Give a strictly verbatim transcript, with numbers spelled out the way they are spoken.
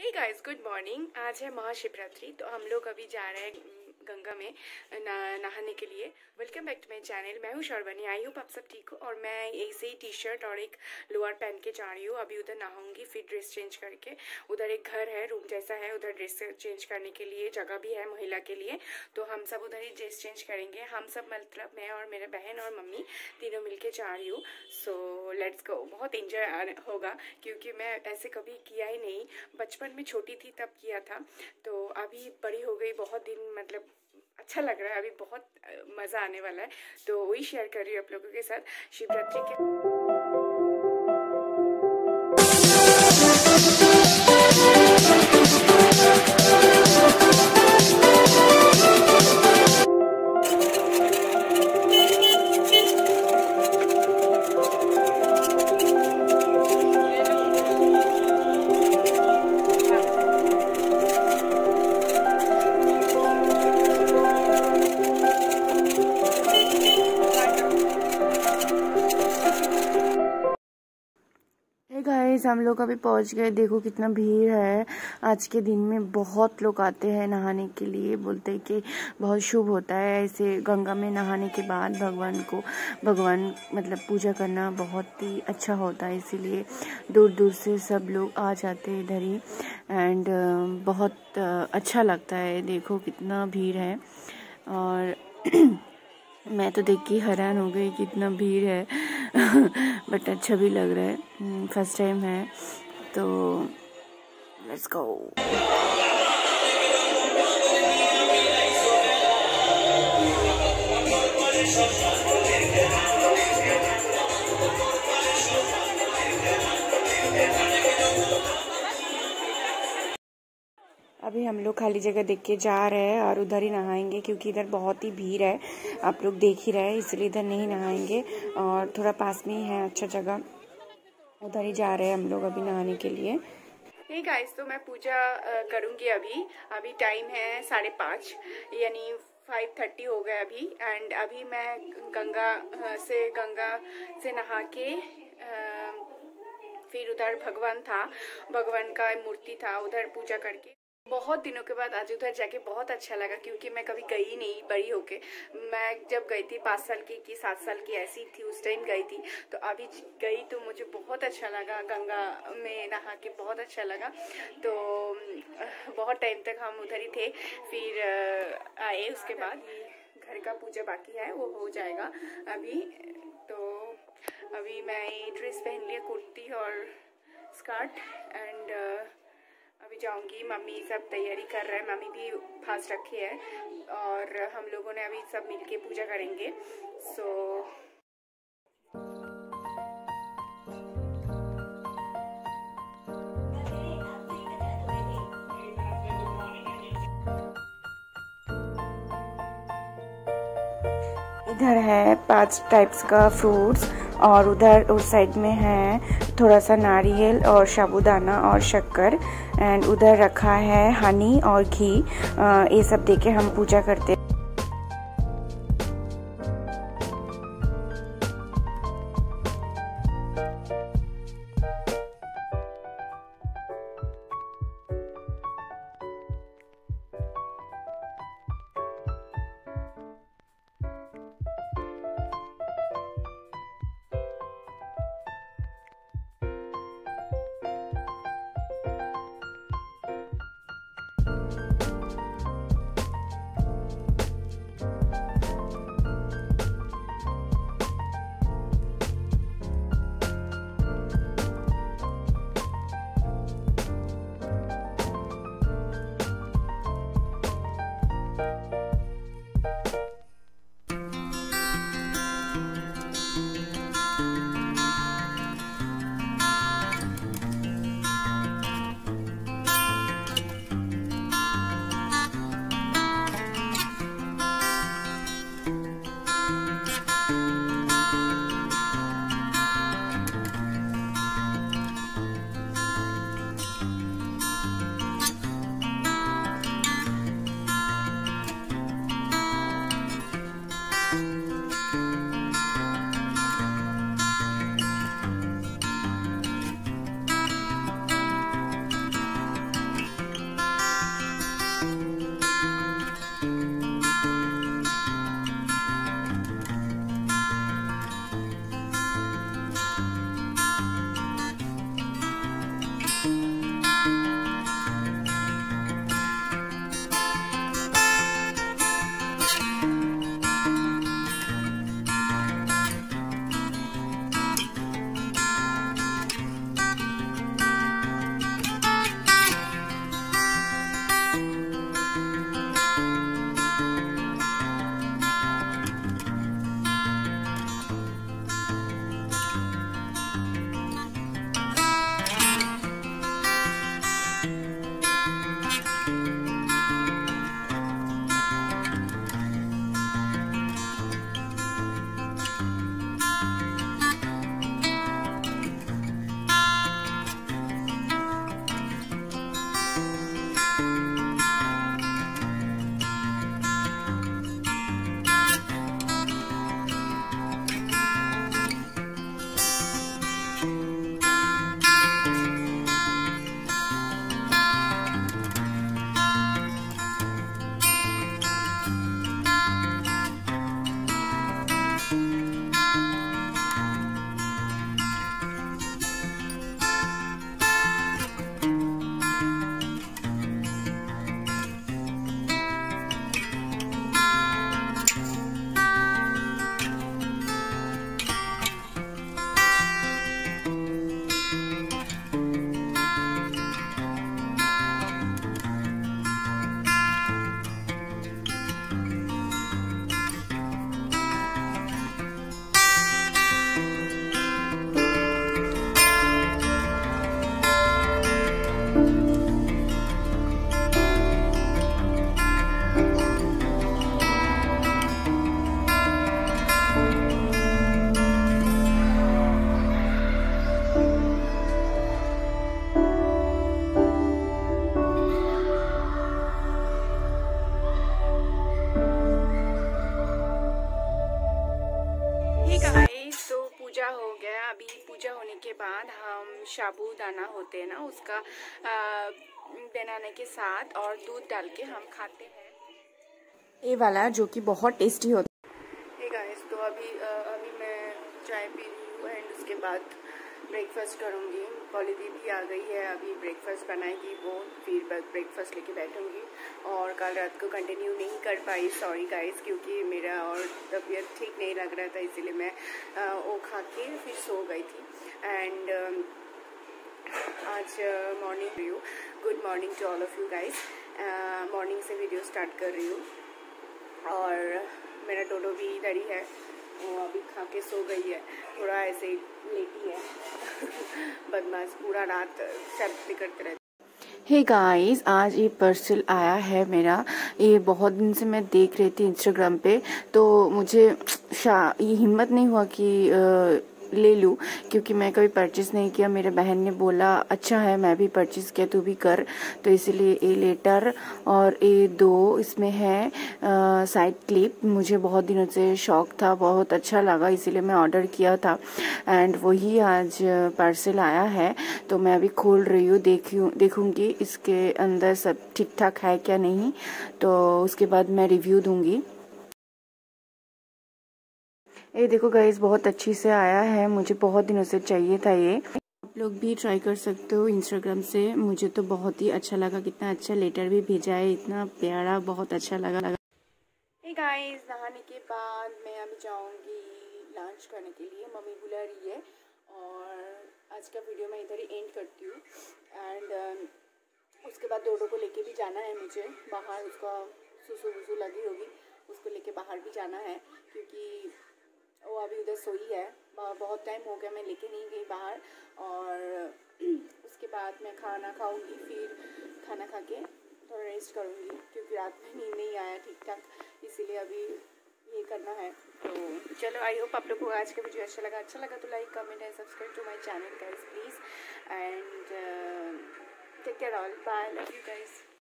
Hey guys, good morning. आज है महाशिवरात्रि, तो हम लोग अभी जा रहे हैं गंगा में ना, नहाने के लिए। Welcome back to my channel. मैं हूँ शर्वनी। आई होप आप सब ठीक हो। और मैं ऐसे ही टी शर्ट और एक लोअर पहन के जा रही हूँ। अभी उधर नहाऊंगी, फिर ड्रेस चेंज करके उधर एक घर है, रूम जैसा है, उधर ड्रेस चेंज करने के लिए जगह भी है महिला के लिए। तो हम सब उधर ही ड्रेस चेंज करेंगे। हम सब मतलब मैं और मेरे बहन और मम्मी तीनों मिलके जा रही हूँ। So let's go. बहुत इंजॉय होगा क्योंकि मैं ऐसे कभी किया ही नहीं। बचपन में छोटी थी तब किया था, तो अभी बड़ी हो गई, बहुत दिन मतलब अच्छा लग रहा है। अभी बहुत मज़ा आने वाला है, तो वही शेयर कर रही हूँ आप लोगों के साथ शिवरात्रि के। गाइस, हम लोग अभी पहुंच गए। देखो कितना भीड़ है। आज के दिन में बहुत लोग आते हैं नहाने के लिए। बोलते हैं कि बहुत शुभ होता है ऐसे गंगा में नहाने के बाद भगवान को भगवान मतलब पूजा करना बहुत ही अच्छा होता है। इसीलिए दूर दूर से सब लोग आ जाते हैं इधर ही। एंड बहुत अच्छा लगता है। देखो कितना भीड़ है। और मैं तो देख के हैरान हो गई कितना भीड़ है। बट अच्छा भी लग रहा है। फर्स्ट टाइम है, तो लेट्स गो। अभी हम लोग खाली जगह देख के जा रहे हैं और उधर ही नहाएंगे क्योंकि इधर बहुत ही भीड़ है। आप लोग देख ही रहे हैं, इसलिए इधर नहीं नहाएंगे। और थोड़ा पास में ही है अच्छा जगह, उधर ही जा रहे हैं हम लोग अभी नहाने के लिए। हे गाइस, तो मैं पूजा करूँगी अभी। अभी टाइम है साढ़े पाँच, यानी फाइव थर्टी हो गया अभी। एंड अभी मैं गंगा से गंगा से नहा के फिर उधर भगवान था, भगवान का मूर्ति था, उधर पूजा करके बहुत दिनों के बाद आज उधर जाके बहुत अच्छा लगा क्योंकि मैं कभी गई नहीं बड़ी होके। मैं जब गई थी पाँच साल की कि सात साल की ऐसी थी, उस टाइम गई थी। तो अभी गई तो मुझे बहुत अच्छा लगा, गंगा में नहा के बहुत अच्छा लगा। तो बहुत टाइम तक हम उधर ही थे। फिर आए, उसके बाद घर का पूजा बाकी है, वो हो जाएगा अभी। तो अभी मैं ड्रेस पहन लिया, कुर्ती और स्कर्ट। एंड अभी जाऊंगी। मम्मी सब तैयारी कर रहे हैं, मम्मी भी फास्ट रखी है। और हम लोगों ने अभी सब मिलके पूजा करेंगे। सो इधर है पांच टाइप्स का फ्रूट्स, और उधर उस साइड में है थोड़ा सा नारियल और साबूदाना और शक्कर। एंड उधर रखा है हनी और घी। ये सब देके हम पूजा करते हैं। गाइस, तो पूजा हो गया। अभी पूजा होने के बाद हम साबूदाना होते हैं ना, उसका बनाने के साथ और दूध डाल के हम खाते हैं ये वाला, जो कि बहुत टेस्टी होता है। hey गाइस, तो अभी अभी मैं चाय पी रही हूँ एंड उसके बाद ब्रेकफास्ट करूँगी। पॉली दीदी आ गई है, अभी ब्रेकफास्ट बनाएगी वो, फिर बस ब्रेकफास्ट लेके बैठूँगी। और कल रात को कंटिन्यू नहीं कर पाई, सॉरी गाइस, क्योंकि मेरा और तबीयत ठीक नहीं लग रहा था, इसीलिए मैं आ, वो खा के फिर सो गई थी। एंड आज मॉर्निंग रही हूँ। Good morning to all of you guys. Morning से वीडियो स्टार्ट कर रही हूँ और मेरा डोडो भी इधर ही है, वो अभी खा के सो गई है, थोड़ा ऐसे ही लेटी है बदमाश, पूरा रात शरारती करते रहते। हे गाइस, आज ये पार्सल आया है मेरा। ये बहुत दिन से मैं देख रही थी इंस्टाग्राम पे, तो मुझे ये हिम्मत नहीं हुआ कि आ, ले लूँ, क्योंकि मैं कभी परचेस नहीं किया। मेरे बहन ने बोला अच्छा है, मैं भी परचेस किया, तू भी कर, तो इसीलिए ये लेटर और ये दो इसमें है साइड क्लिप। मुझे बहुत दिनों से शौक था, बहुत अच्छा लगा, इसीलिए मैं ऑर्डर किया था एंड वही आज पार्सल आया है। तो मैं अभी खोल रही हूँ, देखूँ देखूँगी इसके अंदर सब ठीक ठाक है क्या नहीं, तो उसके बाद मैं रिव्यू दूँगी। ये देखो गाइस, बहुत अच्छी से आया है, मुझे बहुत दिनों से चाहिए था ये। आप लोग भी ट्राई कर सकते हो इंस्टाग्राम से। मुझे तो बहुत ही अच्छा लगा, कितना अच्छा लेटर भी भेजा है, इतना प्यारा, बहुत अच्छा लगा लगा हे गाइस, नहाने के बाद मैं अभी जाऊंगी लंच करने के लिए, मम्मी बुला रही है। और आज का वीडियो मैं इधर ही एंड करती हूँ। एंड उसके बाद डोडो को लेके भी जाना है मुझे बाहर, उसका सुसु वुसु लगी होगी, उसको लेके बाहर भी जाना है, क्योंकि वो अभी उधर सोई है। बहुत टाइम हो गया मैं लेके नहीं गई बाहर। और उसके बाद मैं खाना खाऊंगी, फिर खाना खा के थोड़ा रेस्ट करूंगी, क्योंकि रात में नींद नहीं आया ठीक ठाक, इसीलिए अभी ये करना है। तो चलो, आई होप आप लोग को आज का वीडियो अच्छा लगा। अच्छा लगा तो like, comment and subscribe to my channel guys please. And take care all, bye, love you guys.